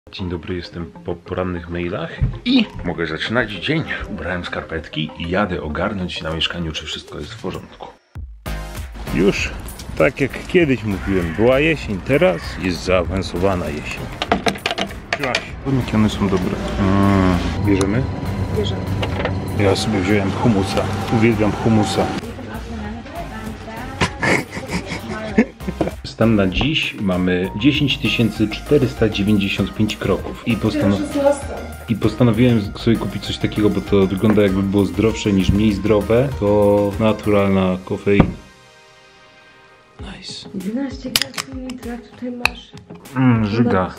Dzień dobry, jestem po porannych mailach i mogę zaczynać dzień. Ubrałem skarpetki i jadę ogarnąć na mieszkaniu, czy wszystko jest w porządku. Już tak jak kiedyś mówiłem, była jesień, teraz jest zaawansowana jesień. Jakie one są dobre. Bierzemy? Bierzemy. Ja sobie wziąłem humusa. Uwielbiam humusa. Stan na dziś mamy 10 495 kroków i postanowiłem sobie kupić coś takiego, bo to wygląda jakby było zdrowsze niż mniej zdrowe. To naturalna kofeina. Nice. 11 ml, tutaj masz. Żyga.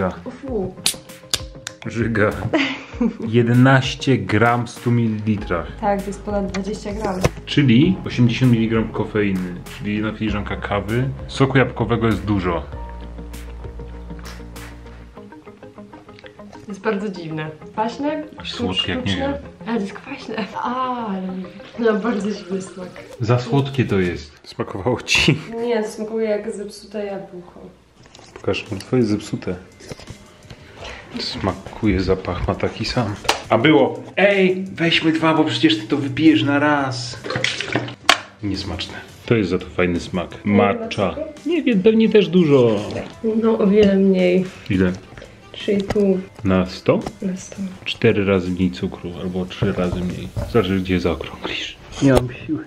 Żyga. 11 gram w 100 ml. Tak, to jest ponad 20 gram. Czyli 80 mg kofeiny, czyli jedna filiżanka kawy. Soku jabłkowego jest dużo. To jest bardzo dziwne. Kwaśne? Słodkie jak nie wiem. Ale to jest kwaśne. Ale no, bardzo dziwny smak. Za słodkie to jest. Smakowało ci? Nie, smakuje jak zepsute jabłko. Pokaż, bo twoje jest zepsute. Smakuje, zapach ma taki sam. A było! Ej, weźmy dwa, bo przecież ty to wypijesz na raz. Niesmaczne. To jest za to fajny smak. Matcha. Nie wiem, pewnie też dużo. No, o wiele mniej. Ile? 3,5 Na 100? na 100. 4 razy mniej cukru, albo 3 razy mniej. Zależy, gdzie zaokrąglisz. Nie mam siły.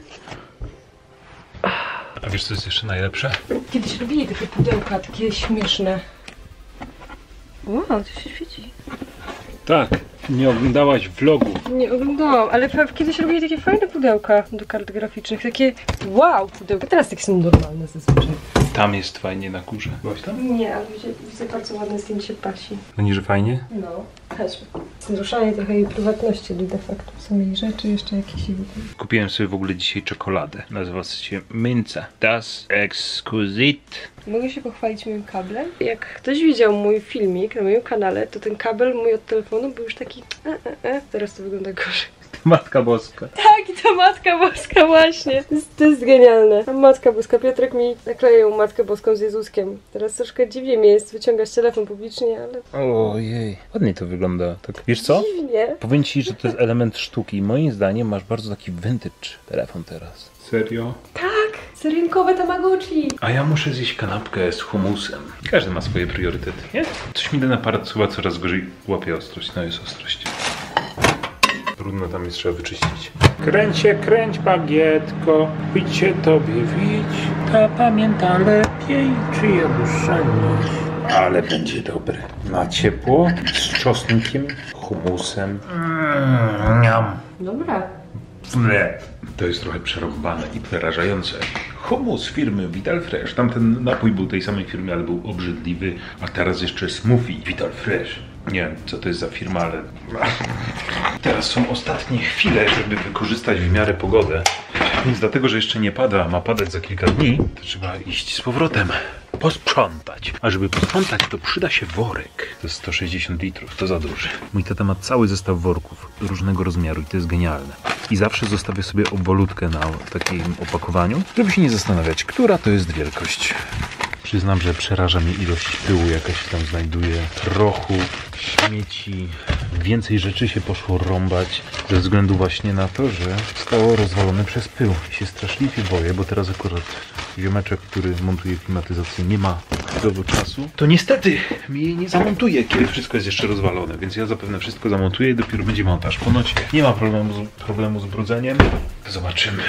A wiesz, co jest jeszcze najlepsze? Kiedyś robili takie pudełka, takie śmieszne. Wow, to się świeci. Tak, nie oglądałaś vlogu. Nie oglądałam, ale kiedyś robili takie fajne pudełka do kart graficznych. Takie wow pudełka. Teraz takie są normalne zazwyczaj. Tam jest fajnie na górze. Byłaś tam? Nie, ale widzę bardzo ładne zdjęcie Pasi. No nie, że fajnie? No, chodźmy. Naruszanie trochę jej prywatności de facto. Są jej rzeczy, jeszcze jakieś jej... Kupiłem sobie w ogóle dzisiaj czekoladę. Nazywa się Minze. Das Exquisite. Mogę się pochwalić moim kablem? Jak ktoś widział mój filmik na moim kanale, to ten kabel mój od telefonu był już taki Teraz to wygląda gorzej. Matka Boska. Tak, i to Matka Boska właśnie. To jest genialne. A Matka Boska. Piotrek mi nakleił Matkę Boską z Jezuskiem. Teraz troszkę dziwnie mi jest wyciągać telefon publicznie, ale... Ojej. Ładnie to wygląda. Tak. Wiesz co? Dziwnie. Powiem ci, że to jest element sztuki. Moim zdaniem masz bardzo taki vintage telefon teraz. Serio? Tak, seryjnkowe Tamagotchi. A ja muszę zjeść kanapkę z humusem. Każdy ma swoje priorytety, nie? Coś mi ten aparat chyba coraz gorzej łapie ostrość. No jest ostrość. Trudno tam jest, trzeba wyczyścić. Kręć się, kręć bagietko, widź się tobie, widź. Ta pamięta lepiej, czyja dusza niż. Ale będzie dobre. Na ciepło, z czosnkiem, humusem. Dobra. To jest trochę przerąbane i przerażające. Humus firmy Vital Fresh. Tamten napój był tej samej firmy, ale był obrzydliwy. A teraz jeszcze smoothie Vital Fresh. Nie wiem, co to jest za firma, ale... Teraz są ostatnie chwile, żeby wykorzystać w miarę pogodę. Więc dlatego, że jeszcze nie pada, a ma padać za kilka dni, to trzeba iść z powrotem. Posprzątać. A żeby posprzątać, to przyda się worek. To jest 160 litrów, to za duży. Mój tata ma cały zestaw worków różnego rozmiaru i to jest genialne. I zawsze zostawię sobie obwolutkę na takim opakowaniu, żeby się nie zastanawiać, która to jest wielkość. Przyznam, że przeraża mnie ilość pyłu, jaka się tam znajduje. Prochu, śmieci. Więcej rzeczy się poszło rąbać ze względu właśnie na to, że zostało rozwalone przez pył. I się straszliwie boję, bo teraz akurat ziomeczek, który montuje klimatyzację, nie ma tego czasu. To niestety mi jej nie zamontuje, kiedy wszystko jest jeszcze rozwalone, więc ja zapewne wszystko zamontuję i dopiero będzie montaż. Ponoć nie ma problemu z brudzeniem. Zobaczymy.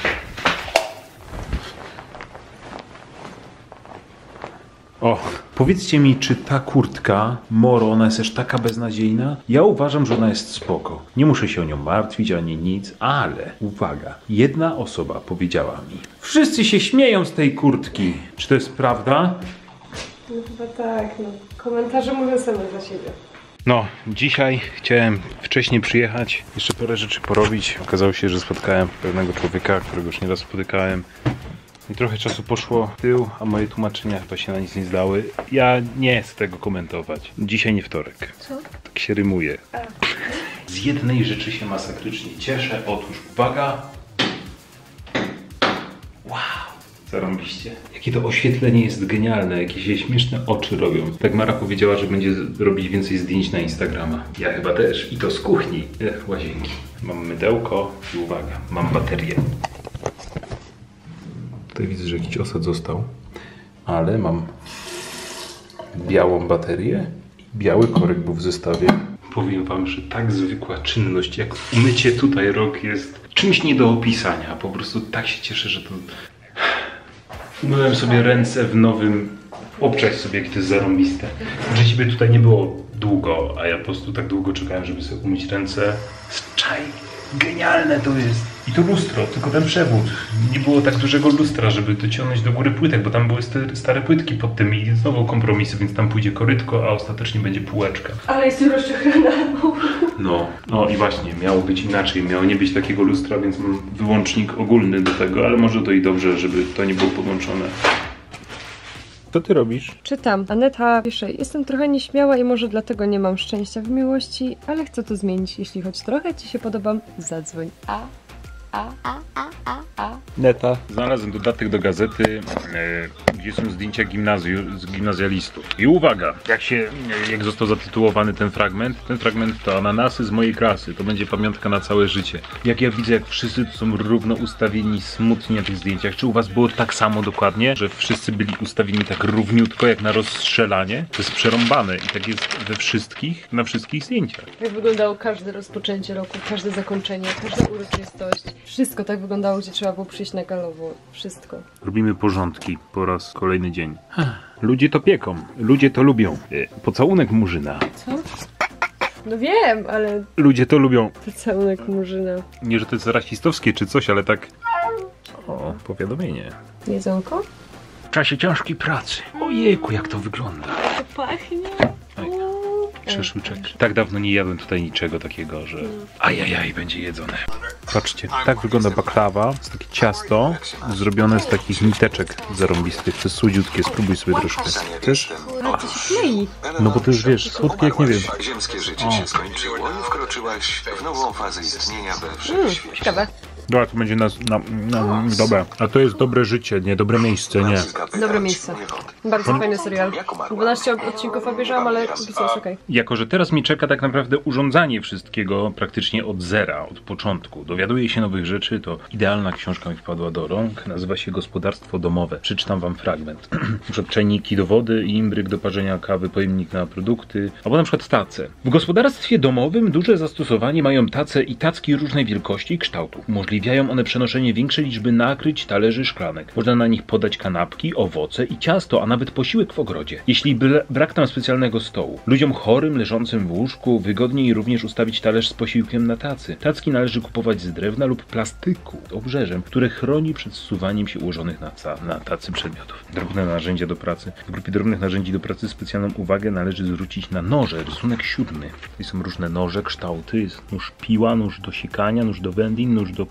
O, powiedzcie mi, czy ta kurtka Moro, ona jest też taka beznadziejna? Ja uważam, że ona jest spoko. Nie muszę się o nią martwić, ani nic, ale uwaga, jedna osoba powiedziała mi: wszyscy się śmieją z tej kurtki. Czy to jest prawda? No chyba tak, no. Komentarze mówią same za siebie. No, dzisiaj chciałem wcześniej przyjechać, jeszcze parę rzeczy porobić. Okazało się, że spotkałem pewnego człowieka, którego już nieraz spotykałem. I trochę czasu poszło w tył, a moje tłumaczenia chyba się na nic nie zdały. Ja nie chcę tego komentować. Dzisiaj nie wtorek. Co? Tak się rymuje. Z jednej rzeczy się masakrycznie cieszę. Otóż uwaga. Wow. Zarąbiście. Jakie to oświetlenie jest genialne, jakie się śmieszne oczy robią. Tak Mara powiedziała, że będzie robić więcej zdjęć na Instagrama. Ja chyba też. I to z kuchni. Łazienki. Mam mydełko i uwaga, mam baterię. Tutaj widzę, że jakiś osad został. Ale mam białą baterię i biały korek był w zestawie. Powiem wam, że tak zwykła czynność jak umycie tutaj rąk jest czymś nie do opisania. Po prostu tak się cieszę, że to... Umyłem sobie ręce w nowym... Obczaj sobie, jakie to jest zarąbiste. Że ciebie tutaj nie było długo, a ja po prostu tak długo czekałem, żeby sobie umyć ręce. Czaj, genialne to jest. I to lustro, tylko ten przewód. Nie było tak dużego lustra, żeby dociągnąć do góry płytek, bo tam były stare płytki pod tym i znowu kompromisy, więc tam pójdzie korytko, a ostatecznie będzie półeczka. Ale jestem rozczochrana. No i właśnie, miało być inaczej, miało nie być takiego lustra, więc mam wyłącznik ogólny do tego, ale może to i dobrze, żeby to nie było podłączone. Co ty robisz? Czytam. Aneta pisze, jestem trochę nieśmiała i może dlatego nie mam szczęścia w miłości, ale chcę to zmienić. Jeśli choć trochę ci się podobam, zadzwoń. Neta. Znalazłem dodatek do gazety, gdzie są zdjęcia z gimnazjalistów. I uwaga, jak został zatytułowany ten fragment to ananasy z mojej klasy. To będzie pamiątka na całe życie. Jak ja widzę, jak wszyscy tu są równo ustawieni smutnie na tych zdjęciach. Czy u was było tak samo dokładnie, że wszyscy byli ustawieni tak równiutko jak na rozstrzelanie? To jest przerąbane i tak jest na wszystkich zdjęciach. Jak wyglądało każde rozpoczęcie roku, każde zakończenie, każda uroczystość. Wszystko tak wyglądało, gdzie trzeba było przyjść na galowo. Wszystko. Robimy porządki po raz kolejny dzień. Ludzie to pieką. Ludzie to lubią. Pocałunek murzyna. Co? No wiem, ale... Ludzie to lubią. Pocałunek murzyna. Nie, że to jest rasistowskie czy coś, ale tak... O, powiadomienie. Jedzonko? W czasie ciężkiej pracy. Ojejku, jak to wygląda. To pachnie. Szaszłyczek. Tak dawno nie jadłem tutaj niczego takiego, że ajajaj, będzie jedzone. Patrzcie, tak wygląda baklawa. To jest takie ciasto zrobione z takich niteczek zarąbistych. To jest słodziutkie, spróbuj sobie troszkę. Chcesz? Ale to się klei. No bo to już wiesz, słodkie jak nie wiem. Ziemskie życie się skończyło i wkroczyłaś w nową fazę istnienia we wszechświecie. Ciekawe. Dobra, to będzie dobre. A to jest dobre życie, nie dobre miejsce, nie. Dobre miejsce. Bardzo fajny serial. 12 odcinków obejrzałam, ale jest okej. Jako że teraz mnie czeka tak naprawdę urządzanie wszystkiego praktycznie od zera, od początku. Dowiaduję się nowych rzeczy, to idealna książka mi wpadła do rąk. Nazywa się Gospodarstwo domowe. Przeczytam wam fragment. Na przykład czajniki do wody, imbryk do parzenia kawy, pojemnik na produkty, albo na przykład tace. W gospodarstwie domowym duże zastosowanie mają tace i tacki różnej wielkości i kształtu. Umożliwiają one przenoszenie większej liczby nakryć, talerzy, szklanek. Można na nich podać kanapki, owoce i ciasto, a nawet posiłek w ogrodzie. Jeśli brak tam specjalnego stołu. Ludziom chorym, leżącym w łóżku, wygodniej również ustawić talerz z posiłkiem na tacy. Tacki należy kupować z drewna lub plastyku obrzeżem, które chroni przed zsuwaniem się ułożonych na tacy przedmiotów. Drobne narzędzia do pracy. W grupie drobnych narzędzi do pracy specjalną uwagę należy zwrócić na noże. Rysunek 7. Tutaj są różne noże, kształty. Jest nóż piła, nóż do sikania, nóż do wędlin, nóż do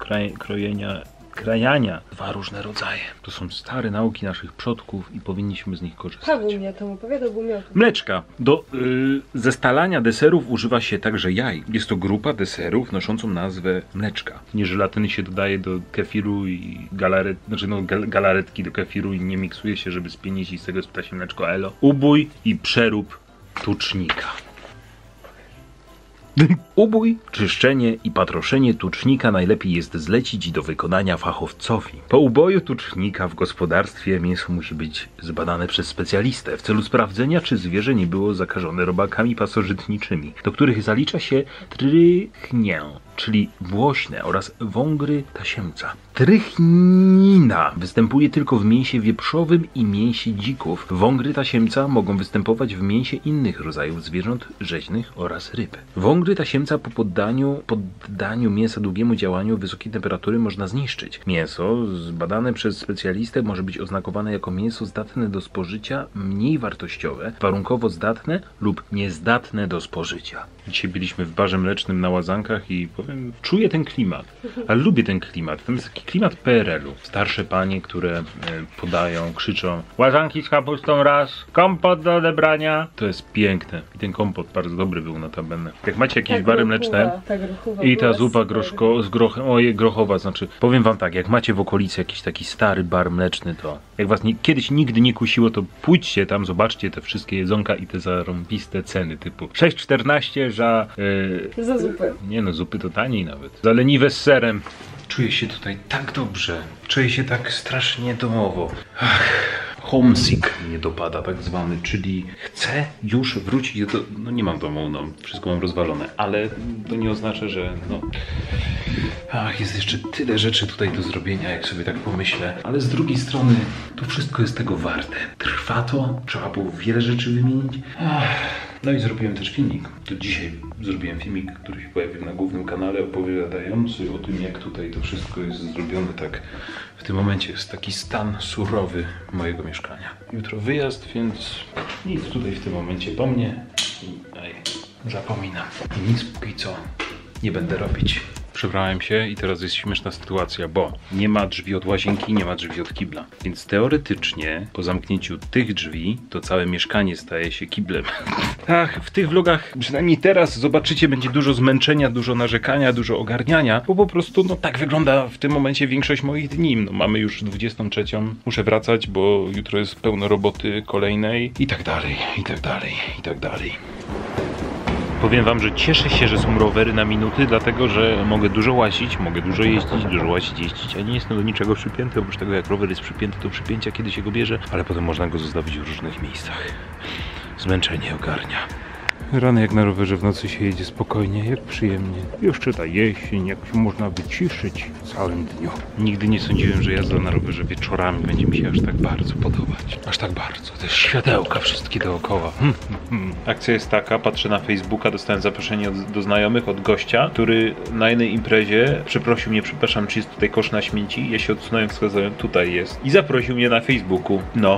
krajania. 2 różne rodzaje. To są stare nauki naszych przodków i powinniśmy z nich korzystać. Paweł mnie tam opowiadał, bo miał... Mleczka. Do zestalania deserów używa się także jaj. Jest to grupa deserów noszącą nazwę mleczka. Nie żelatyny się dodaje do kefiru i galaretki do kefiru i nie miksuje się, żeby spienić i z tego spyta się mleczko elo. Ubój i przerób tucznika. Ubój, czyszczenie i patroszenie tucznika najlepiej jest zlecić do wykonania fachowcowi. Po uboju tucznika w gospodarstwie mięso musi być zbadane przez specjalistę w celu sprawdzenia, czy zwierzę nie było zakażone robakami pasożytniczymi, do których zalicza się trychnię, czyli włośne, oraz wągry tasiemca. Trychnina występuje tylko w mięsie wieprzowym i mięsie dzików. Wągry tasiemca mogą występować w mięsie innych rodzajów zwierząt rzeźnych oraz ryb. Wągry tasiemca po poddaniu mięsa długiemu działaniu wysokiej temperatury można zniszczyć. Mięso zbadane przez specjalistę może być oznakowane jako mięso zdatne do spożycia, mniej wartościowe, warunkowo zdatne lub niezdatne do spożycia. Dzisiaj byliśmy w barze mlecznym na Łazankach i powiem, czuję ten klimat, ale lubię ten klimat. To jest taki klimat PRL-u. Starsze panie, które podają, krzyczą: łażanki z kapustą raz, kompot do odebrania. To jest piękne. I ten kompot bardzo dobry był notabene. Jak macie jakieś bary mleczne i ta zupa z grochem, grochowa, znaczy, powiem wam tak, jak macie w okolicy jakiś taki stary bar mleczny, to jak was kiedyś nigdy nie kusiło, to pójdźcie tam, zobaczcie te wszystkie jedzonka i te zarąbiste ceny typu 6,14 za zupę. Nie no, zupy to taniej nawet. Za leniwe z serem. Czuję się tutaj tak dobrze. Czuję się tak strasznie domowo. Homesick mnie dopada tak zwany, czyli chcę już wrócić do... No nie mam domu, no wszystko mam rozwalone, ale to nie oznacza, że no... jest jeszcze tyle rzeczy tutaj do zrobienia, jak sobie tak pomyślę, ale z drugiej strony to wszystko jest tego warte. Trwa to, trzeba było wiele rzeczy wymienić. No i zrobiłem też filmik. To dzisiaj zrobiłem filmik, który się pojawił na głównym kanale, opowiadający o tym, jak tutaj to wszystko jest zrobione tak. W tym momencie jest taki stan surowy mojego mieszkania. Jutro wyjazd, więc nic tutaj w tym momencie po mnie. Zapominam. I nic póki co nie będę robić. Przebrałem się i teraz jest śmieszna sytuacja, bo nie ma drzwi od łazienki, nie ma drzwi od kibla. Więc teoretycznie po zamknięciu tych drzwi to całe mieszkanie staje się kiblem. W tych vlogach, przynajmniej teraz zobaczycie, będzie dużo zmęczenia, dużo narzekania, dużo ogarniania, bo po prostu no tak wygląda w tym momencie większość moich dni. No, mamy już 23, muszę wracać, bo jutro jest pełno roboty kolejnej i tak dalej, i tak dalej, i tak dalej. Powiem wam, że cieszę się, że są rowery na minuty, dlatego że mogę dużo łazić, mogę dużo jeździć, dużo łazić, jeździć, a nie jestem do niczego przypięty, oprócz tego jak rower jest przypięty, to przypięcia kiedy się go bierze, ale potem można go zostawić w różnych miejscach. Zmęczenie ogarnia. Rany jak na rowerze w nocy się jedzie spokojnie, jak przyjemnie. Jeszcze ta jesień, jak się można wyciszyć w całym dniu. Nigdy nie sądziłem, że jazda na rowerze wieczorami będzie mi się aż tak bardzo podobać. Aż tak bardzo. Te światełka wszystkie dookoła. Akcja jest taka, patrzę na Facebooka, dostałem zaproszenie do znajomych, od gościa, który na jednej imprezie przeprosił mnie, przepraszam, czy jest tutaj kosz na śmieci? Ja się odsunąłem, wskazałem, tutaj jest. I zaprosił mnie na Facebooku. No.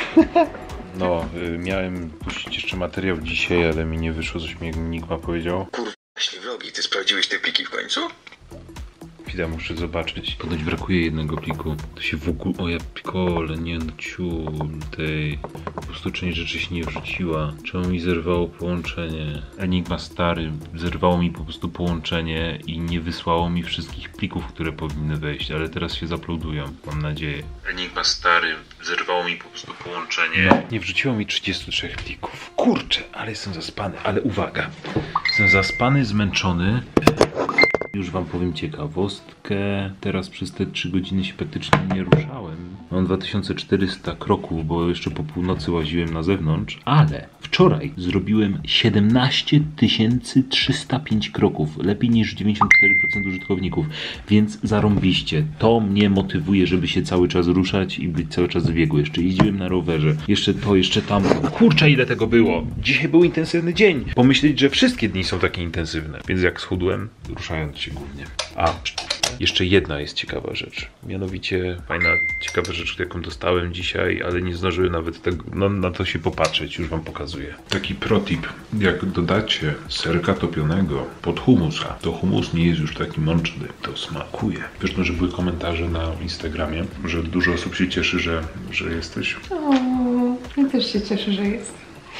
No, miałem puścić jeszcze materiał dzisiaj, ale mi nie wyszło, coś mi Enigma powiedział. Kurwa, śliwogi, ty sprawdziłeś te pliki w końcu? Chwila, muszę zobaczyć. Ponoć brakuje jednego pliku. To się w ogóle... O ja pikole, nie no ciul tej... Po prostu część rzeczy się nie wrzuciła. Czemu mi zerwało połączenie? Enigma stary, zerwało mi po prostu połączenie i nie wysłało mi wszystkich plików, które powinny wejść, ale teraz się zaploadują, mam nadzieję. Enigma stary, zerwało mi po prostu połączenie. No, nie wrzuciło mi 33 plików. Kurczę, ale jestem zaspany, ale uwaga. Jestem zaspany, zmęczony. Już wam powiem ciekawostkę. Teraz przez te 3 godziny się praktycznie nie ruszałem. Mam 2400 kroków, bo jeszcze po północy łaziłem na zewnątrz, ale wczoraj zrobiłem 17 305 kroków. Lepiej niż 94% użytkowników, więc zarąbiście. To mnie motywuje, żeby się cały czas ruszać i być cały czas w biegu. Jeszcze jeździłem na rowerze. Jeszcze to, jeszcze tam. Kurczę, ile tego było. Dzisiaj był intensywny dzień. Pomyśleć, że wszystkie dni są takie intensywne. Więc jak schudłem, ruszając się głównie. A, jeszcze jedna jest ciekawa rzecz. Mianowicie fajna, ciekawa rzecz, jaką dostałem dzisiaj, ale nie zdążyłem nawet tego, no, na to się popatrzeć. Już wam pokazuję. Taki protip. Jak dodacie serka topionego pod humusa, to humus nie jest już taki mączny. To smakuje. Wiesz, no, że były komentarze na Instagramie, że dużo osób się cieszy, że jesteś. O, ja też się cieszę, że jest.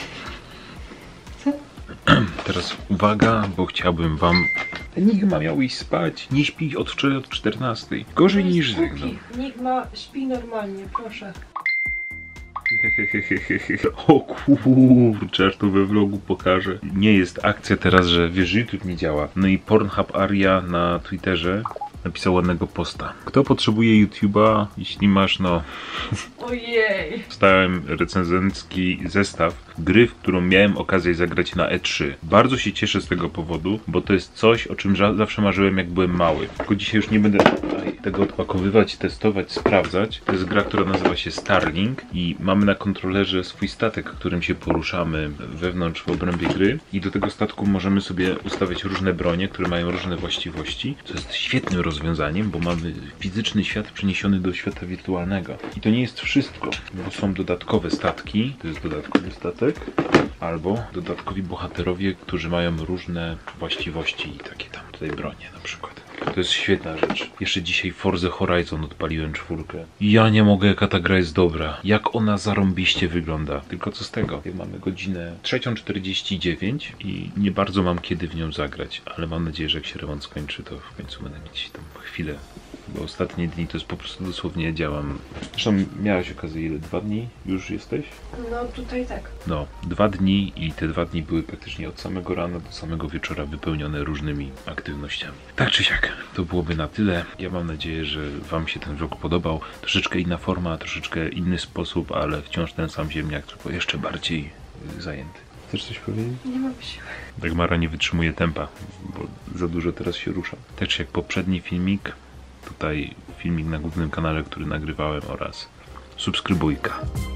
Co? Teraz uwaga, bo chciałbym wam... Enigma miał iść spać, nie śpi od wczoraj od 14. Gorzej niż żegnał. Enigma śpi normalnie, proszę. O kurczę, aż to we vlogu pokażę. Nie jest akcja teraz, że wiesz, YouTube nie działa. No i Pornhub Aria na Twitterze napisał ładnego posta. Kto potrzebuje YouTube'a, jeśli masz, no... Ojej. Dostałem recenzencki zestaw gry, w którą miałem okazję zagrać na E3. Bardzo się cieszę z tego powodu, bo to jest coś, o czym zawsze marzyłem, jak byłem mały. Tylko dzisiaj już nie będę... Aj. tego odpakowywać, testować, sprawdzać. To jest gra, która nazywa się Starlink i mamy na kontrolerze swój statek, którym się poruszamy wewnątrz w obrębie gry i do tego statku możemy sobie ustawiać różne bronie, które mają różne właściwości, co jest świetnym rozwiązaniem, bo mamy fizyczny świat przeniesiony do świata wirtualnego. I to nie jest wszystko, bo są dodatkowe statki, to jest dodatkowy statek, albo dodatkowi bohaterowie, którzy mają różne właściwości i takie tam tutaj bronie na przykład. To jest świetna rzecz. Jeszcze dzisiaj Forza Horizon odpaliłem 4. Ja nie mogę, jaka ta gra jest dobra. Jak ona zarąbiście wygląda. Tylko co z tego? Mamy godzinę 3:49 i nie bardzo mam kiedy w nią zagrać. Ale mam nadzieję, że jak się remont skończy, to w końcu będę mieć tam chwilę. Bo ostatnie dni to jest po prostu dosłownie działam. Zresztą miałaś okazję ile? 2 dni już jesteś? No tutaj tak. No, 2 dni i te 2 dni były praktycznie od samego rana do samego wieczora wypełnione różnymi aktywnościami. Tak czy siak, to byłoby na tyle. Ja mam nadzieję, że wam się ten vlog podobał. Troszeczkę inna forma, troszeczkę inny sposób, ale wciąż ten sam ziemniak, tylko jeszcze bardziej zajęty. Chcesz coś powiedzieć? Nie mam siły. Dagmara nie wytrzymuje tempa, bo za dużo teraz się rusza. Tak czy jak poprzedni filmik, tutaj filmik na głównym kanale, który nagrywałem oraz subskrybujka.